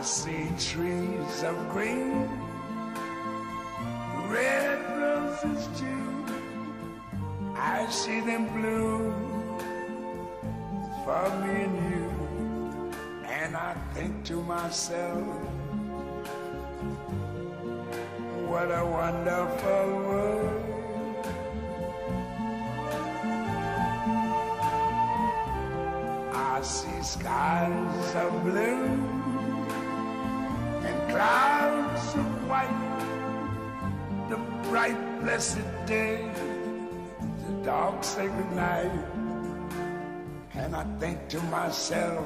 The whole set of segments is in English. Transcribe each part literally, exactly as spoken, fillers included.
see trees of green, red roses too. I see them bloom for me and you. And I think to myself, what a wonderful world. I see skies of blue and clouds of white, the bright blessed day, the dark sacred night. And I think to myself,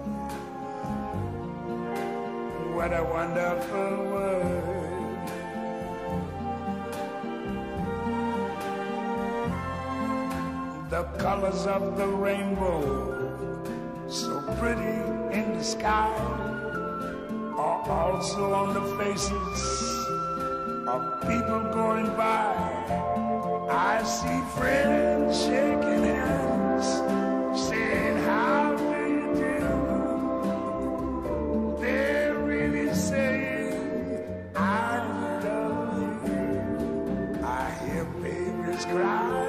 what a wonderful world. The colors of the rainbow, so pretty in the sky, are also on the faces of people going by. I see friends shaking hands, saying, how do you do? They're really saying, I love you. I hear babies cry,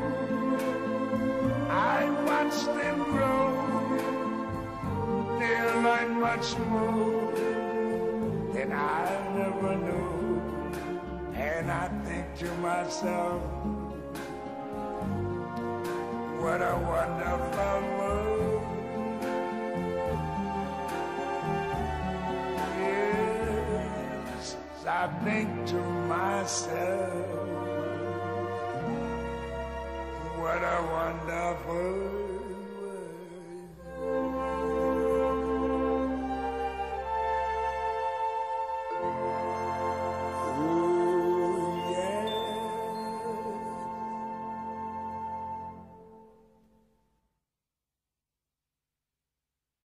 I watch them grow. They'll learn much more than I ever knew. And I think to myself, what a wonderful world. Yes, I think to myself, what a wonderful world.